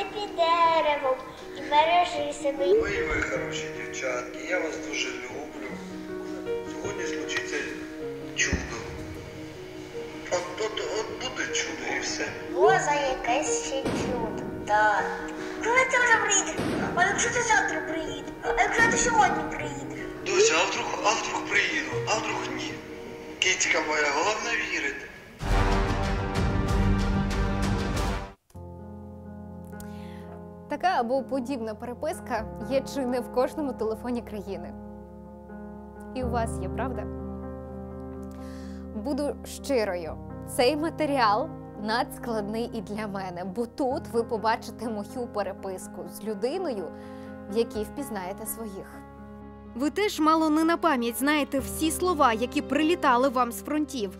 під деревом і бережи себе. Ой, ви хороші дівчатки, я вас дуже люблю. Сьогодні случиться чудо. От буде чудо і все. За якесь ще чудо. Так. Коли ти вже приїдеш? А якщо ти завтра приїдеш? А якщо ти сьогодні приїдеш? Дося, а вдруг приїду? А вдруг ні? Кицька моя, головне вірити. Така або подібна переписка є чи не в кожному телефоні країни. І у вас є, правда? Буду щирою. Цей матеріал надскладний і для мене, бо тут ви побачите мою переписку з людиною, в якій впізнаєте своїх. Ви теж мало не на пам'ять знаєте всі слова, які прилітали вам з фронтів.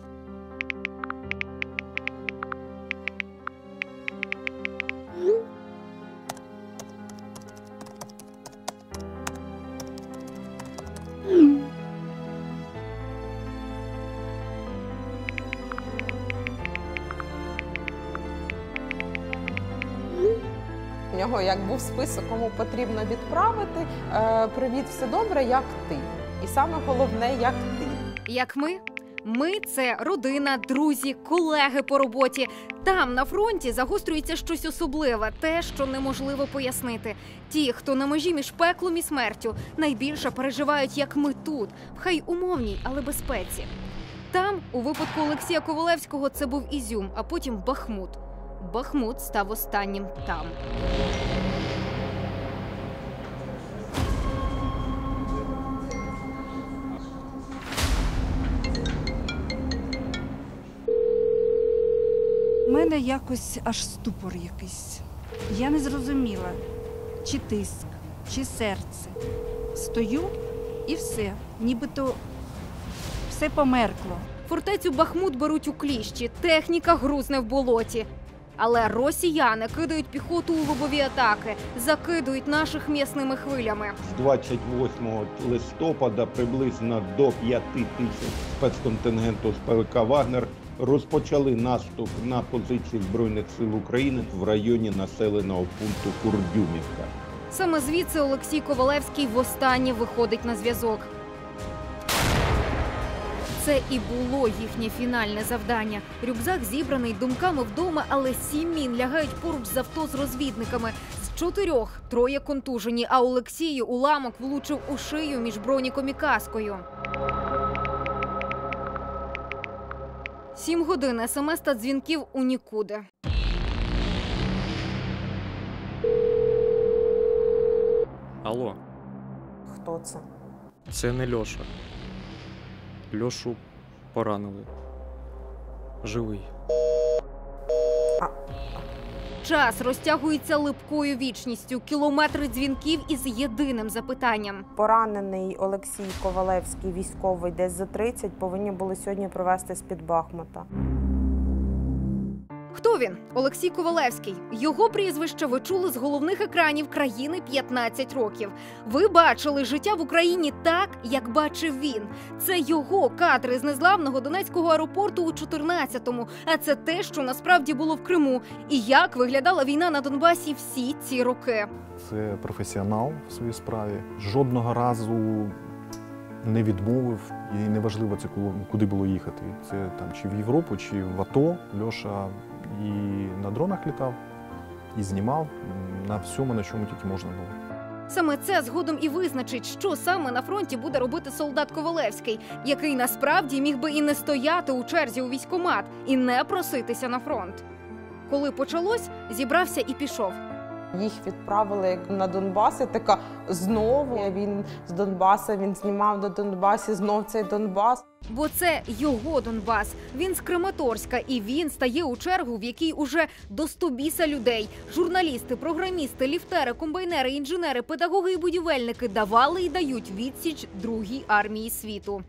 У нього як був список, кому потрібно відправити. Привіт, все добре, як ти? І саме головне, як ти. Як ми? Ми – це родина, друзі, колеги по роботі. Там, на фронті, загострюється щось особливе, те, що неможливо пояснити. Ті, хто на межі між пеклом і смертю, найбільше переживають, як ми тут, в хай умовній, але безпеці. Там, у випадку Олексія Ковалевського, це був Ізюм, а потім Бахмут. Бахмут став останнім там. У мене якось аж ступор якийсь. Я не зрозуміла, чи тиск, чи серце. Стою і все, нібито все померкло. Фортецю Бахмут беруть у кліщі, техніка грузне в болоті. Але росіяни кидають піхоту у лобові атаки, закидують наших м'ясними хвилями. З 28 листопада приблизно до 5 тисяч спецконтингенту з ПВК «Вагнер» розпочали наступ на позиції Збройних сил України в районі населеного пункту Курдюмівка. Саме звідси Олексій Ковалевський востаннє виходить на зв'язок. Це і було їхнє фінальне завдання. Рюкзак зібраний думками вдома, але 7 мін лягають поруч з авто з розвідниками. З 4 – 3 контужені, а Олексію уламок влучив у шию між броніком і каскою. 7 годин СМС та дзвінків у нікуди. Алло. Хто це? Це не Льоша. Льошу поранили. Живий. Час розтягується липкою вічністю. Кілометри дзвінків із єдиним запитанням. Поранений Олексій Ковалевський, військовий, десь за 30, повинні були сьогодні привезти з-під Бахмута. Хто він? Олексій Ковалевський. Його прізвище ви чули з головних екранів країни 15 років. Ви бачили життя в Україні так, як бачив він. Це його кадри з незламного Донецького аеропорту у 14-му. А це те, що насправді було в Криму. І як виглядала війна на Донбасі всі ці роки. Це професіонал в своїй справі. Жодного разу не відмовив. І неважливо, це куди було їхати. Це там чи в Європу, чи в АТО. Льоша і на дронах літав, і знімав на всьому, на чому тільки можна було. Саме це згодом і визначить, що саме на фронті буде робити солдат Ковалевський, який насправді міг би і не стояти у черзі у військкомат, і не проситися на фронт. Коли почалось, зібрався і пішов. Їх відправили на Донбас, і така знову. Він з Донбаса, він знімав на Донбасі, знов цей Донбас. Бо це його Донбас. Він з Краматорська, і він стає у чергу, в якій уже до 100 біса людей. Журналісти, програмісти, ліфтери, комбайнери, інженери, педагоги і будівельники давали і дають відсіч Другій армії світу.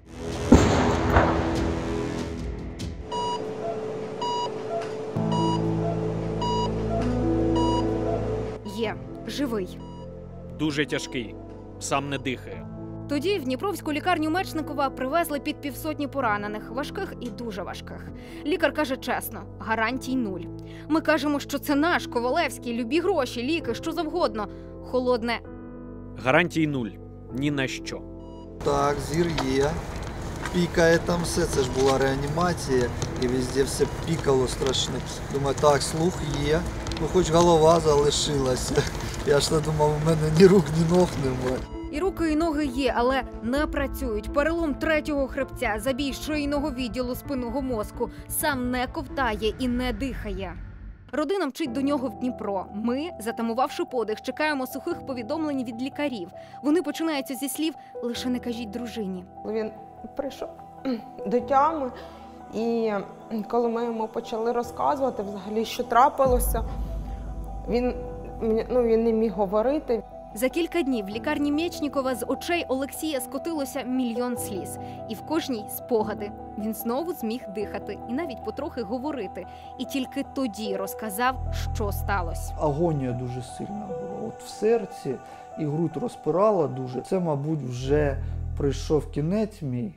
Є. Живий. Дуже тяжкий. Сам не дихає. Тоді в Дніпровську лікарню Мечникова привезли під 500 поранених, важких і дуже важких. Лікар каже чесно, гарантій 0. Ми кажемо, що це наш Ковалевський, любі гроші, ліки, що завгодно. Холодне. Гарантій 0. Ні на що. Так, зір є. Пікає там все, це ж була реанімація, і везде все пікало страшне. Думаю, так, слух є, ну хоч голова залишилася. Я ж не думав, у мене ні рук, ні ног немає. І руки, і ноги є, але не працюють. Перелом 3-го хребця, забій шийного відділу спинного мозку. Сам не ковтає і не дихає. Родина мчить до нього в Дніпро. Ми, затамувавши подих, чекаємо сухих повідомлень від лікарів. Вони починаються зі слів «лише не кажіть дружині». Він прийшов до тями, і коли ми йому почали розказувати взагалі, що трапилося, він не міг говорити. За кілька днів в лікарні Мєчнікова з очей Олексія скотилося 1 мільйон сліз. І в кожній – спогади. Він знову зміг дихати і навіть потрохи говорити. І тільки тоді розказав, що сталося. Агонія дуже сильна була. От в серці і грудь розпирала дуже. Це, мабуть, вже прийшов кінець мій.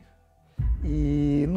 І,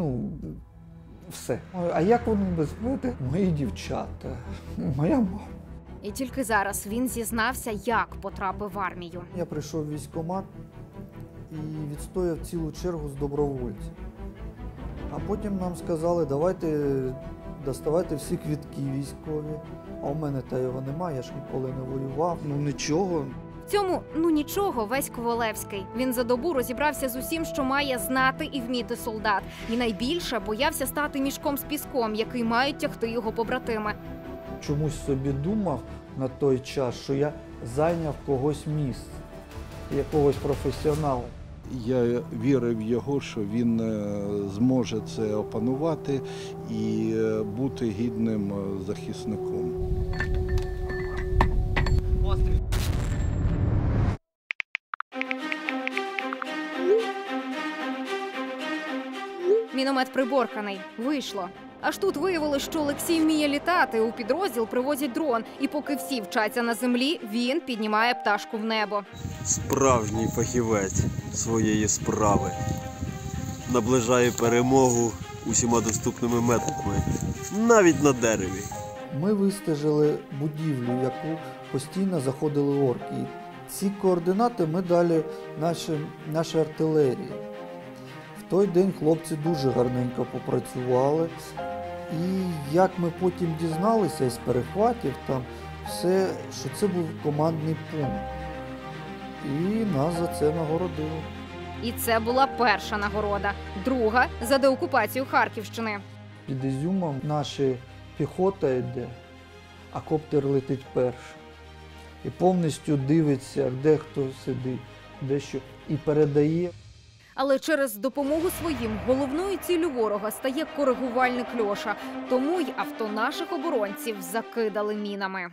все. А як вони без мене? Мої дівчата, моя мама. І тільки зараз він зізнався, як потрапив в армію. Я прийшов в військкомат і відстояв цілу чергу з добровольців. А потім нам сказали, доставайте всі квитки військові. А у мене та його немає, я ж ніколи не воював. Нічого. В цьому, нічого, весь Ковалевський. Він за добу розібрався з усім, що має знати і вміти солдат. І найбільше боявся стати мішком з піском, який мають тягти його побратими. Чомусь собі думав на той час, що я зайняв когось місце, якогось професіонала. Я вірив в його, що він зможе це опанувати і бути гідним захисником. Міномет приборканий. Вийшло. Аж тут виявилось, що Олексій вміє літати. У підрозділ привозять дрон. І поки всі вчаться на землі, він піднімає пташку в небо. Справжній фахівець своєї справи. Наближає перемогу усіма доступними методами. Навіть на дереві. Ми вистежили будівлю, в яку постійно заходили орки. І ці координати ми дали нашій артилерії. В той день хлопці дуже гарненько попрацювали. І як ми потім дізналися із перехватів, що це був командний пункт. І нас за це нагородили. І це була перша нагорода. Друга – за деокупацію Харківщини. Під Ізюмом наша піхота йде, а коптер летить перший. І повністю дивиться, де хто сидить, де що, і передає. Але через допомогу своїм головною ціллю ворога стає коригувальник Льоша. Тому й авто наших оборонців закидали мінами.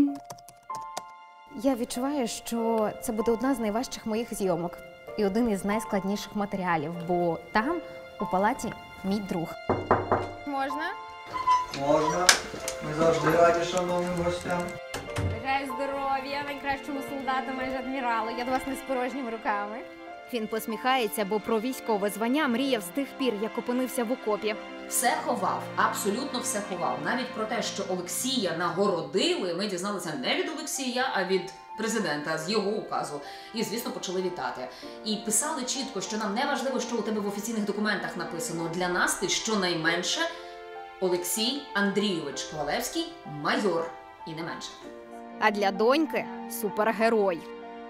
Я відчуваю, що це буде одна з найважчих моїх зйомок. І один із найскладніших матеріалів, бо там, у палаті, мій друг. Можна? Можна. Ми завжди раді шановним гостям. Бажаю здоров'я, найкращому солдату, майже адміралу. Я до вас не з порожніми руками. Він посміхається, бо про військове звання мріяв з тих пір, як опинився в окопі. Все ховав, абсолютно все ховав. Навіть про те, що Олексія нагородили, ми дізналися не від Олексія, а від президента, з його указу. І, звісно, почали вітати. І писали чітко, що нам не важливо, що у тебе в офіційних документах написано. Для нас ти щонайменше Олексій Андрійович Ковалевський, майор, і не менше. А для доньки – супергерой.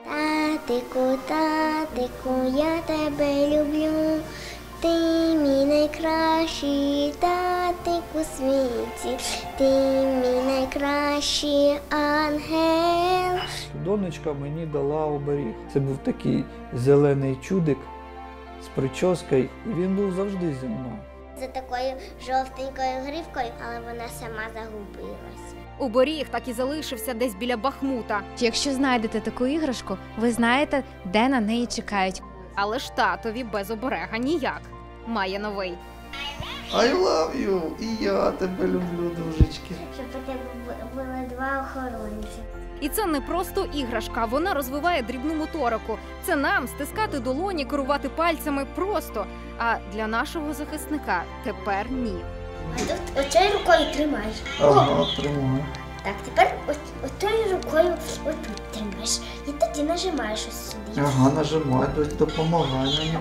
Татику, я тебе люблю, ти мій найкращий татик у світі, ти мій найкращий ангел. Донечка мені дала оберіг. Це був такий зелений чудик з прическою, і він був завжди зі мною. За такою жовтенькою гривкою, але вона сама загубилась. Оберіг так і залишився десь біля Бахмута. Якщо знайдете таку іграшку, ви знаєте, де на неї чекають. Але ж татові без оберега ніяк. Має новий. I love you! І я тебе люблю, дружечки. Щоб у тебе були 2 охоронці. І це не просто іграшка, вона розвиває дрібну моторику. Це нам стискати долоні, керувати пальцями просто. А для нашого захисника тепер ні. А тут оцею рукою тримаєш. Ага, тримаю. Так, тепер отою рукою отут тримаєш. І тоді нажимаєш ось сюди. Ага, нажимай, допомагай мені.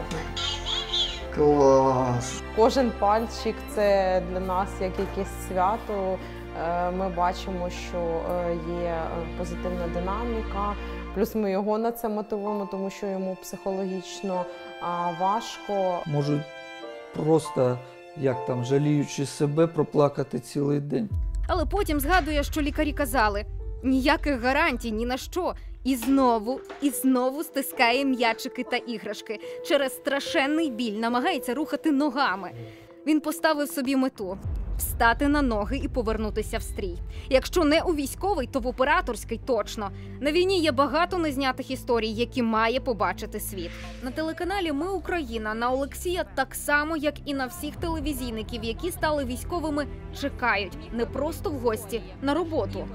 Клас. Кожен пальчик – це для нас як якесь свято. Ми бачимо, що є позитивна динаміка. Плюс ми його на це мотивуємо, тому що йому психологічно важко. Можуть просто, як там, жаліючи себе, проплакати цілий день. Але потім згадує, що лікарі казали – ніяких гарантій ні на що. І знову стискає м'ячики та іграшки. Через страшенний біль намагається рухати ногами. Він поставив собі мету – встати на ноги і повернутися в стрій. Якщо не у військовий, то в операторський точно. На війні є багато незнятих історій, які має побачити світ. На телеканалі «Ми Україна» на Олексія так само, як і на всіх телевізійників, які стали військовими, чекають не просто в гості, на роботу.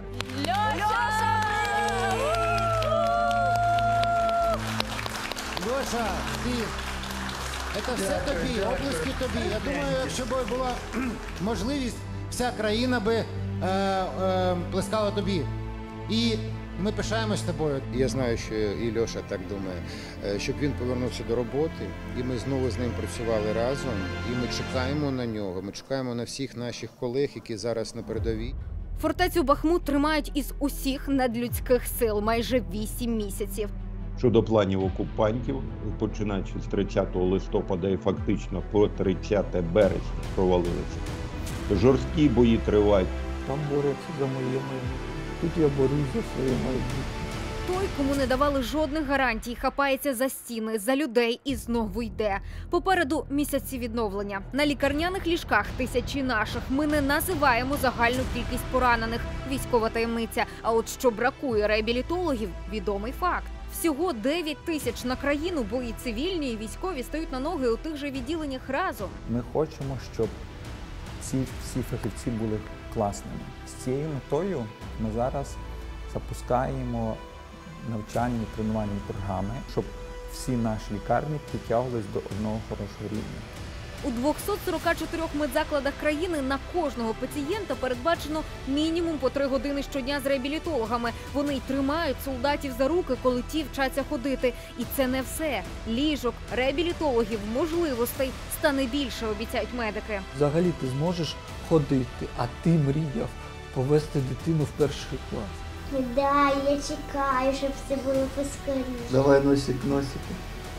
Льоша, це все тобі, оплески тобі. Я думаю, якщо б була можливість, вся країна би плескала тобі. І ми пишаємось тобою. Я знаю, що і Льоша так думає, щоб він повернувся до роботи, і ми знову з ним працювали разом, і ми чекаємо на нього, ми чекаємо на всіх наших колег, які зараз на передовій. Фортецю Бахмут тримають із усіх надлюдських сил майже 8 місяців. Щодо планів окупантів, починаючи з 30 листопада і фактично по 30 березня провалилися. Жорсткі бої тривають. Там борються за моє майбутнє. Тут я борюсь за своє майбутнє. Той, кому не давали жодних гарантій, хапається за стіни, за людей і знову йде. Попереду місяці відновлення. На лікарняних ліжках тисячі наших. Ми не називаємо загальну кількість поранених. Військова таємниця. А от що бракує реабілітологів – відомий факт. Всього 9 тисяч на країну, бо і цивільні, і військові стають на ноги у тих же відділеннях разом. Ми хочемо, щоб ці всі фахівці були класними. З цією метою ми зараз запускаємо навчальні тренувальні програми, щоб всі наші лікарні підтягувались до одного хорошого рівня. У 244 медзакладах країни на кожного пацієнта передбачено мінімум по 3 години щодня з реабілітологами. Вони й тримають солдатів за руки, коли ті вчаться ходити. І це не все. Ліжок, реабілітологів, можливостей стане більше, обіцяють медики. Взагалі ти зможеш ходити, а ти мріяв повести дитину в перший клас. Да, я чекаю, щоб це було поскоріше. Давай носик, носики.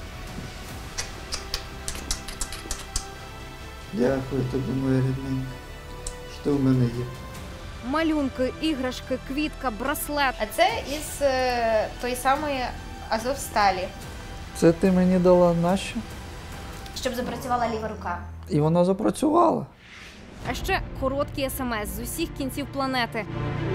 Дякую тобі, моя рідненька, що в мене є. Малюнки, іграшки, квітка, браслет. А це із тої самої Азовсталі, Це ти мені дала нащо? щоб запрацювала ліва рука. І вона запрацювала. А ще короткі смс з усіх кінців планети.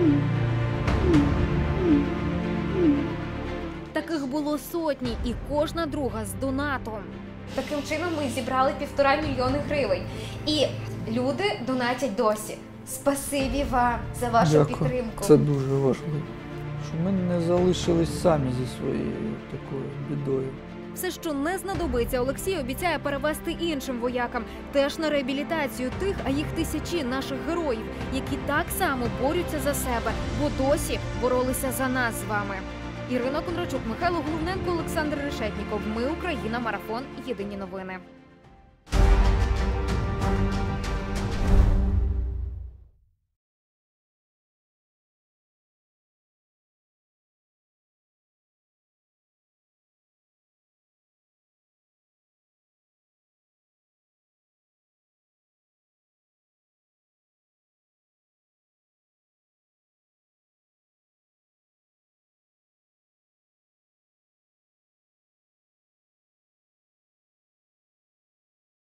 Таких було сотні, і кожна друга з донатом. Таким чином ми зібрали 1,5 мільйони гривень. І люди донатять досі. Спасибі вам за вашу Дякую. підтримку. Це дуже важливо. Щоб ми не залишились самі зі своєю такою бідою. Все, що не знадобиться, Олексій обіцяє перевести іншим воякам. Теж на реабілітацію тих, а їх тисячі наших героїв, які так само борються за себе, бо досі боролися за нас з вами. Ірина Кондрачук, Михайло Головненко, Олександр Решетніков. Ми Україна. Марафон. Єдині новини.